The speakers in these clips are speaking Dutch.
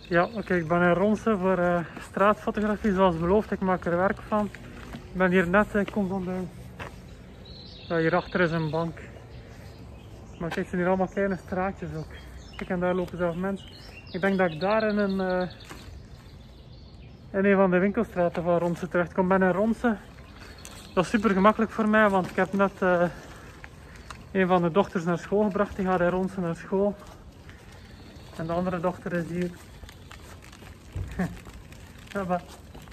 Ja, oké, ik ben in Ronse voor straatfotografie zoals beloofd. Ik maak er werk van. Ik ben hier net, ik kom van de... Ja, hierachter is een bank. Maar kijk, het zijn hier allemaal kleine straatjes ook. Kijk, en daar lopen zelf mensen. Ik denk dat ik daar in een van de winkelstraten van Ronse terecht kom. Ik ben in Ronse. Dat is super gemakkelijk voor mij, want ik heb net een van de dochters naar school gebracht. Die gaat in Ronse naar school. En de andere dochter is hier. Ja, maar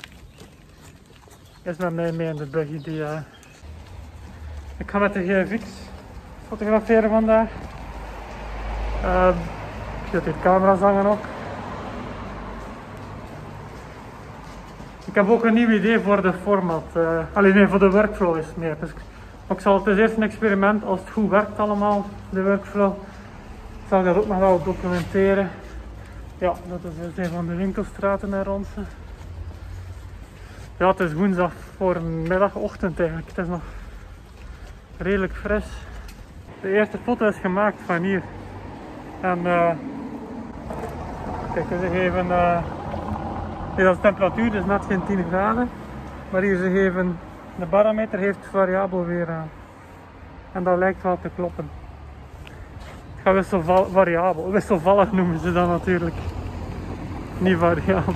is met mij mee in de buggy. Ik ga met de GFX fotograferen vandaag. Ik zet hier camera's hangen ook. Ik heb ook een nieuw idee voor de format. Alleen nee, voor de workflow is het meer. Dus ik zal het is eerst een experiment als het goed werkt allemaal, de workflow. Zal ik dat ook nog wel documenteren. Ja, dat is dus een van de winkelstraten in Ronse. Ja, het is woensdag voor middagochtend eigenlijk. Het is nog redelijk fris. De eerste foto is gemaakt van hier. En kijk, ze geven... nee, dat is de temperatuur, dus net geen 10 graden. Maar hier ze geven... De barometer heeft variabel weer aan. En dat lijkt wel te kloppen. Het gaat wisselvariabel. Wisselvallig noemen ze dat natuurlijk. Niet variabel.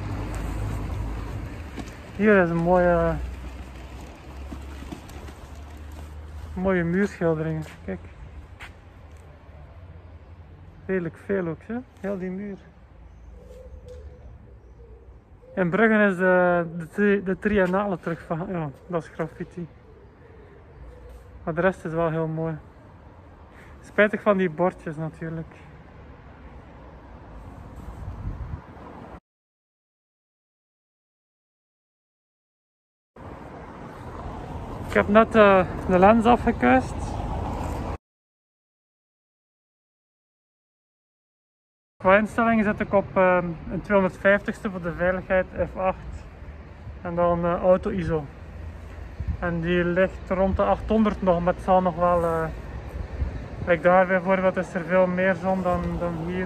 Hier is een mooie muurschilderingen. Kijk. Redelijk veel ook, hè? Heel die muur. In Bruggen is de triennale terug van, ja, dat is graffiti. Maar de rest is wel heel mooi. Spijtig van die bordjes natuurlijk. Ik heb net de lens afgekuist. Qua instellingen zit ik op een 250ste voor de veiligheid, F8 en dan auto ISO. En die ligt rond de 800 nog, maar het zal nog wel, like daar bijvoorbeeld is er veel meer zon dan hier.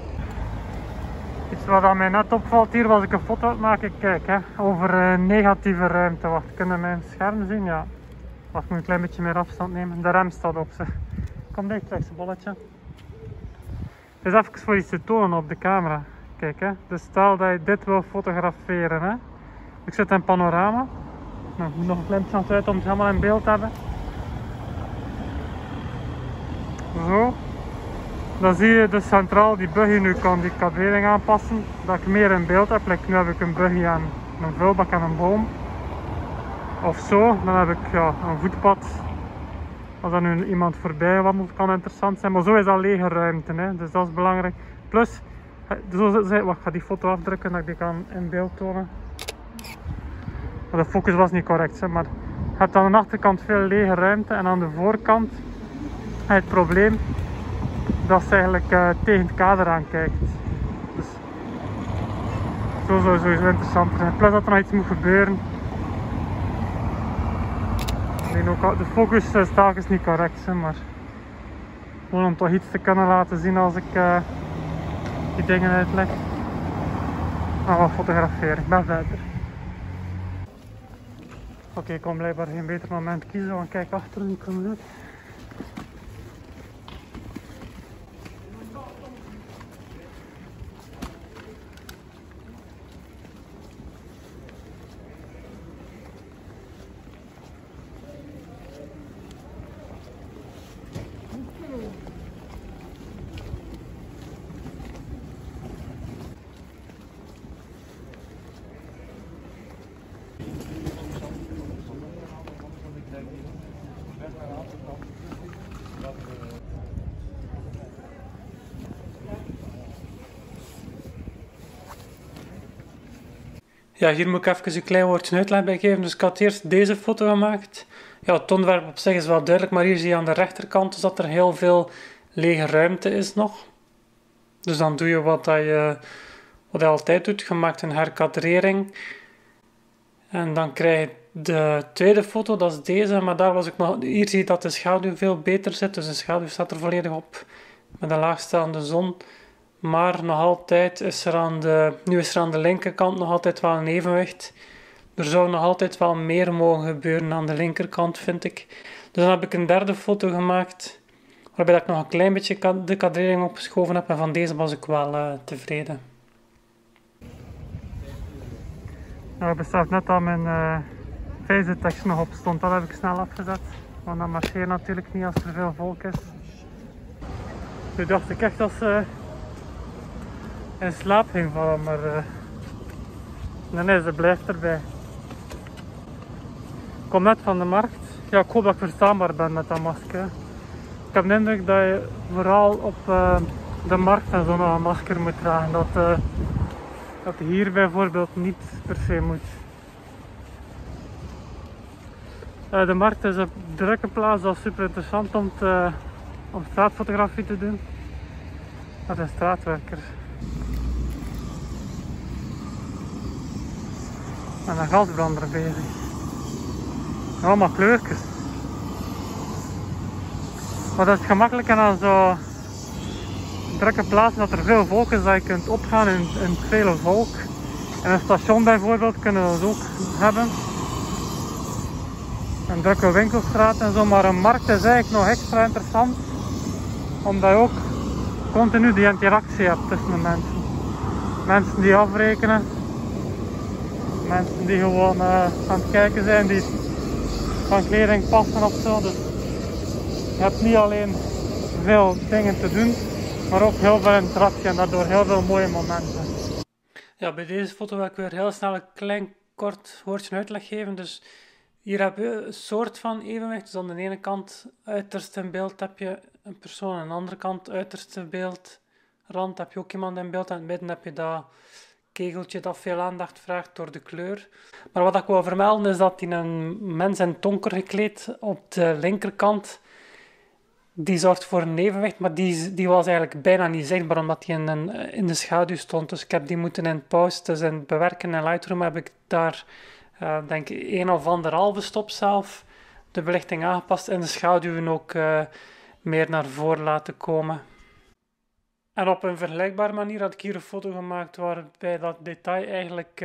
Iets wat aan mij net opvalt hier was ik een foto aan het maken, kijk hè, over negatieve ruimte. Wacht, kunnen mijn scherm zien? Ja. Wacht, ik moet een klein beetje meer afstand nemen. De rem staat op ze. Kom dicht, rechts bolletje. Dus even voor iets te tonen op de camera. Kijk hè, dus stel dat je dit wil fotograferen hè. Ik zit in panorama. Nou, ik moet nog een klein beetje uit om het helemaal in beeld te hebben. Zo. Dan zie je dus centraal die buggy, nu kan die kadering aanpassen. Dat ik meer in beeld heb. Like, nu heb ik een buggy aan een vulbak en een boom. Of zo, dan heb ik ja, een voetpad. Als er nu iemand voorbij wandelt kan interessant zijn. Maar zo is dat lege ruimte, hè. Dus dat is belangrijk. Plus, wacht, ik ga die foto afdrukken dat ik die kan in beeld tonen. De focus was niet correct, hè, maar je hebt aan de achterkant veel lege ruimte en aan de voorkant het probleem dat ze eigenlijk tegen het kader aankijkt. Dus zo zou sowieso interessant zijn. Plus dat er nog iets moet gebeuren. Ook, de focus is telkens niet correct, hè, maar gewoon om toch iets te kunnen laten zien als ik die dingen uitleg. Maar wat fotograferen, ik ben verder. Oké, ik kon blijkbaar geen beter moment kiezen, want kijk achter hoe ik kom uit. Ja, hier moet ik even een klein woordje uitleg bij geven. Dus ik had eerst deze foto gemaakt. Ja, het ontwerp op zich is wel duidelijk, maar hier zie je aan de rechterkant dus dat er heel veel lege ruimte is nog. Dus dan doe je wat je altijd doet. Je maakt een herkadrering. En dan krijg je de tweede foto, dat is deze. Maar daar was ik nog... Hier zie je dat de schaduw veel beter zit. Dus de schaduw staat er volledig op. Met een laagstaande zon. Maar nog altijd is er nu is er aan de linkerkant nog altijd wel een evenwicht. Er zou nog altijd wel meer mogen gebeuren aan de linkerkant, vind ik. Dus dan heb ik een derde foto gemaakt, waarbij ik nog een klein beetje de kadrering opgeschoven heb. En van deze was ik wel tevreden. Nou, ik besef net dat mijn tekst nog op stond. Dat heb ik snel afgezet. Want dat marcheert natuurlijk niet als er veel volk is. Nu dacht ik echt dat ze in slaap ging vallen, maar nee, ze blijft erbij. Ik kom net van de markt. Ja, ik hoop dat ik verstaanbaar ben met dat masker. Ik heb de indruk dat je vooral op de markt en zo nog een masker moet dragen. Dat hier bijvoorbeeld niet per se moet. De markt is een drukke plaats, dat is super interessant om straatfotografie te doen. Dat is straatwerker. En een gasbrander bezig. Allemaal kleurtjes. Maar dat is gemakkelijk en aan zo'n drukke plaatsen dat er veel volk is, dat je kunt opgaan in het vele volk. En een station bijvoorbeeld kunnen we dat ook hebben. Een drukke winkelstraat en zo, maar een markt is eigenlijk nog extra interessant. Omdat je ook continu die interactie hebt tussen de mensen. Mensen die afrekenen. Mensen die gewoon aan het kijken zijn, die van kleding passen of zo. Dus je hebt niet alleen veel dingen te doen, maar ook heel veel interactie en daardoor heel veel mooie momenten. Ja, bij deze foto wil ik weer heel snel een klein kort woordje uitleg geven. Dus hier heb je een soort van evenwicht. Dus aan de ene kant uiterst in beeld heb je een persoon, aan de andere kant uiterst in beeldrand heb je ook iemand in beeld. En in het midden heb je dat kegeltje dat veel aandacht vraagt door de kleur. Maar wat ik wil vermelden is dat die een mens in het donker gekleed op de linkerkant, die zorgt voor een evenwicht, maar die was eigenlijk bijna niet zichtbaar omdat hij in de schaduw stond. Dus ik heb die moeten in post, dus in het bewerken in Lightroom heb ik daar denk ik 1 of 1,5 stop zelf de belichting aangepast en de schaduwen ook meer naar voren laten komen. En op een vergelijkbare manier had ik hier een foto gemaakt waarbij dat detail eigenlijk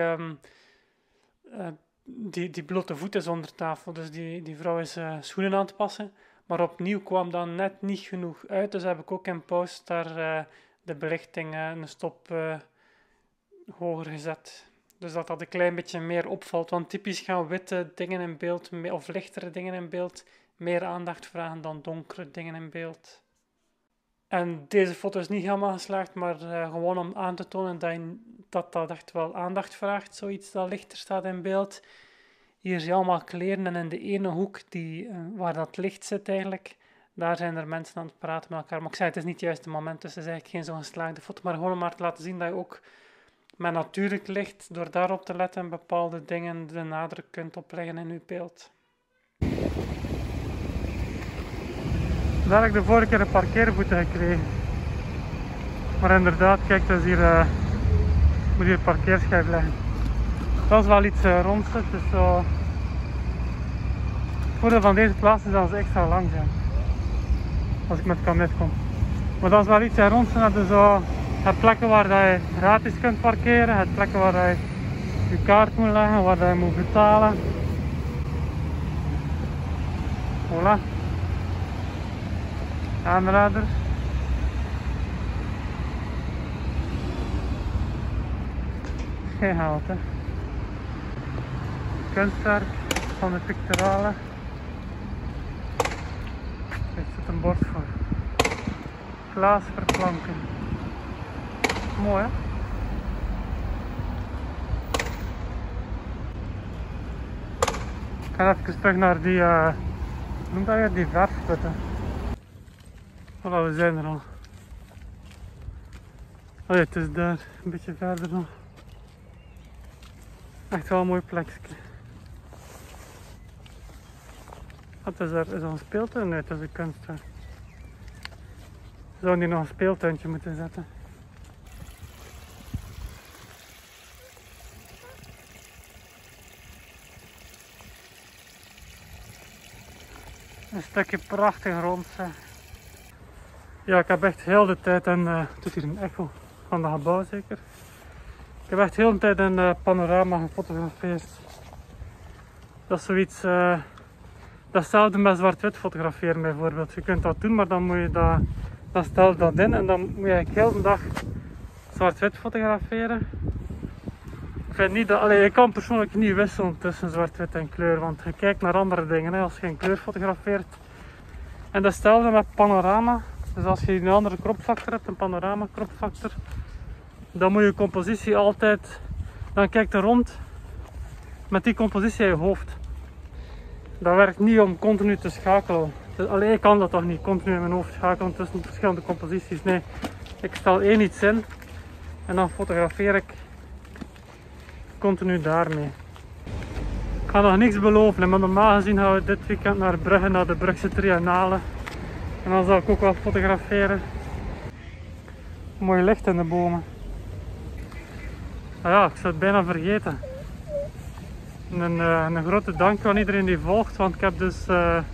die blote voet is onder tafel. Dus die vrouw is schoenen aan het passen. Maar opnieuw kwam dan net niet genoeg uit. Dus heb ik ook in post daar de belichting een stop hoger gezet. Dus dat een klein beetje meer opvalt. Want typisch gaan witte dingen in beeld, of lichtere dingen in beeld, meer aandacht vragen dan donkere dingen in beeld. En deze foto is niet helemaal geslaagd, maar gewoon om aan te tonen dat echt wel aandacht vraagt. Zoiets dat lichter staat in beeld. Hier zie je allemaal kleren en in de ene hoek waar dat licht zit eigenlijk, daar zijn er mensen aan het praten met elkaar. Maar ik zei, het is niet het juiste moment, dus het is eigenlijk geen zo'n geslaagde foto. Maar gewoon om maar te laten zien dat je ook met natuurlijk licht, door daarop te letten, bepaalde dingen de nadruk kunt opleggen in je beeld. Daar heb ik de vorige keer een parkeerboete gekregen. Maar inderdaad, kijk, dus hier moet hier parkeerschijf leggen. Dat is wel iets ronds, dus zo. Het voordeel van deze plaats is dat ze extra lang zijn. Als ik met kamet kom. Maar dat is wel iets ronds, dat je zo hebt plekken waar je gratis kunt parkeren, je hebt plekken waar je kaart moet leggen, waar je moet betalen. Voilà. Aanrader. Geen geld, hè. Kunstwerk van de picturale. Er zit een bord voor. Glaas verplanken. Mooi, hè? Ik ga even terug naar die, hoe noem dat weer, die verfputten. Voilà, we zijn er al. Oh ja, het is daar, een beetje verder nog. Echt wel een mooi plekje. Wat is er? Is dat een speeltuin? Nee, het is een kunstwerk. Zou hier nog een speeltuintje moeten zetten? Een stukje prachtig rond. Ja, ik heb echt heel de tijd en het is hier een echo. van dat gebouw zeker. Ik heb echt de hele tijd een panorama gefotografeerd. Dat is zoiets, datzelfde met zwart-wit fotograferen bijvoorbeeld. Je kunt dat doen, maar dan moet je dan stel je dat in en dan moet je eigenlijk heel de dag zwart-wit fotograferen. Ik vind niet dat, je kan persoonlijk niet wisselen tussen zwart-wit en kleur, want je kijkt naar andere dingen hè, als je in kleur fotografeert. En datzelfde met panorama. Dus als je een andere kropfactor hebt, een panorama kropfactor, dan moet je compositie altijd, dan kijk je rond met die compositie in je hoofd. Dat werkt niet om continu te schakelen. Dus, ik kan dat toch niet, continu in mijn hoofd schakelen tussen verschillende composities. Nee, ik stel één iets in en dan fotografeer ik continu daarmee. Ik ga nog niks beloven, maar normaal gezien gaan we dit weekend naar Brugge, naar de Brugse Triennale. En dan zal ik ook wel fotograferen. Mooi licht in de bomen. Ah ja, ik zou het bijna vergeten. Een grote dank aan iedereen die volgt, want ik heb dus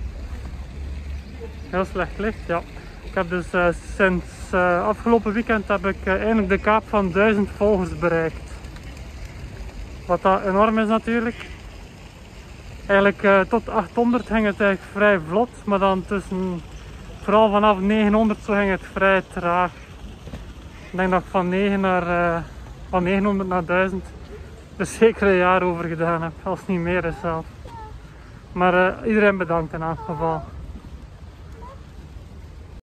heel slecht licht. Ja. Ik heb dus sinds afgelopen weekend heb ik eindelijk de kaap van 1000 volgers bereikt. Wat dat enorm is natuurlijk. Eigenlijk tot 800 ging het eigenlijk vrij vlot, maar dan vooral vanaf 900 zo ging het vrij traag. Ik denk dat ik van 900 naar 1000 er zeker een jaar over gedaan heb, als het niet meer is zelf. Maar iedereen bedankt in elk geval.